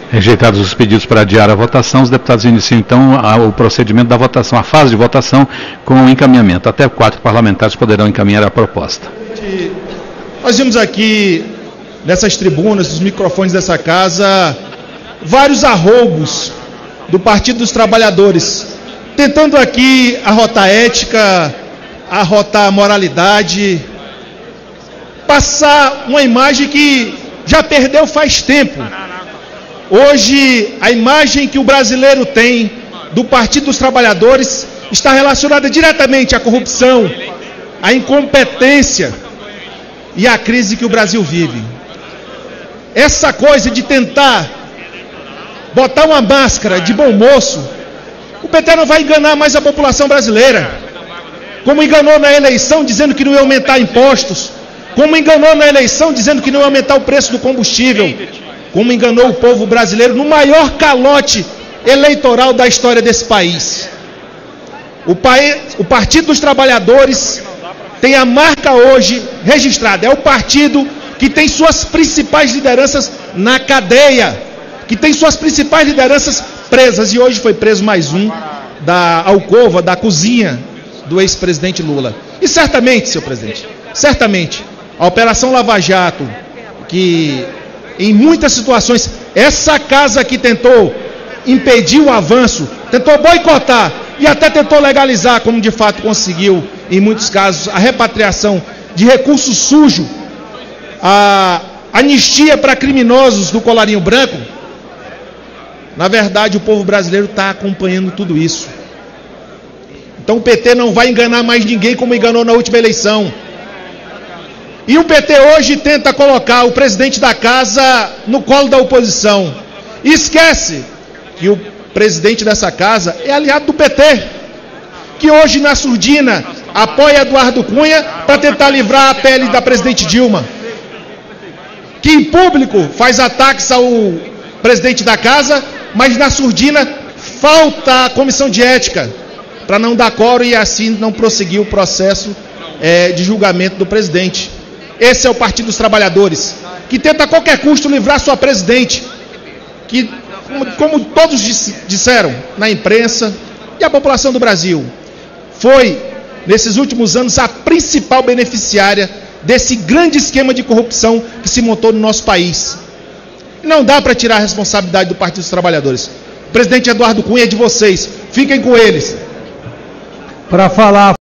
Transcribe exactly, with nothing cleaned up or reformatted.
Rejeitados os pedidos para adiar a votação, os deputados iniciam então a, o procedimento da votação, a fase de votação com o encaminhamento. Até quatro parlamentares poderão encaminhar a proposta. Nós vimos aqui, nessas tribunas, nos microfones dessa casa, vários arroubos do Partido dos Trabalhadores, tentando aqui arrotar ética, arrotar moralidade, passar uma imagem que já perdeu faz tempo. Hoje, a imagem que o brasileiro tem do Partido dos Trabalhadores está relacionada diretamente à corrupção, à incompetência e à crise que o Brasil vive. Essa coisa de tentar botar uma máscara de bom moço, o P T não vai enganar mais a população brasileira, como enganou na eleição dizendo que não ia aumentar impostos, como enganou na eleição dizendo que não ia aumentar o preço do combustível, como enganou o povo brasileiro no maior calote eleitoral da história desse país. O, país, o Partido dos Trabalhadores tem a marca hoje registrada, é o partido que tem suas principais lideranças na cadeia, que tem suas principais lideranças presas, e hoje foi preso mais um da alcova, da cozinha do ex-presidente Lula. E certamente, senhor presidente, certamente, a Operação Lava Jato, que em muitas situações, essa casa que tentou impedir o avanço, tentou boicotar e até tentou legalizar, como de fato conseguiu, em muitos casos, a repatriação de recurso sujo, a anistia para criminosos do colarinho branco. Na verdade, o povo brasileiro está acompanhando tudo isso. Então o P T não vai enganar mais ninguém como enganou na última eleição. E o P T hoje tenta colocar o presidente da casa no colo da oposição. E esquece que o presidente dessa casa é aliado do P T, que hoje na surdina apoia Eduardo Cunha para tentar livrar a pele da presidente Dilma, que em público faz ataques ao presidente da casa, mas na surdina falta a comissão de ética para não dar coro e assim não prosseguir o processo é, de julgamento do presidente. Esse é o Partido dos Trabalhadores, que tenta a qualquer custo livrar sua presidente, que, como, como todos disseram na imprensa e a população do Brasil, foi, nesses últimos anos, a principal beneficiária desse grande esquema de corrupção que se montou no nosso país. Não dá para tirar a responsabilidade do Partido dos Trabalhadores. O presidente Eduardo Cunha é de vocês, fiquem com eles. Para falar